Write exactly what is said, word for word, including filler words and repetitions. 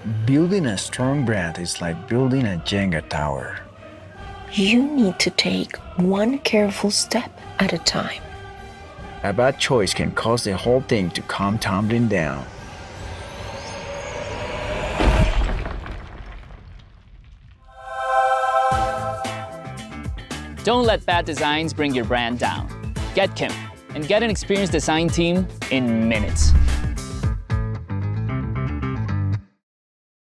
Building a strong brand is like building a Jenga tower. You need to take one careful step at a time. A bad choice can cause the whole thing to come tumbling down. Don't let bad designs bring your brand down. Get Kimp and get an experienced design team in minutes.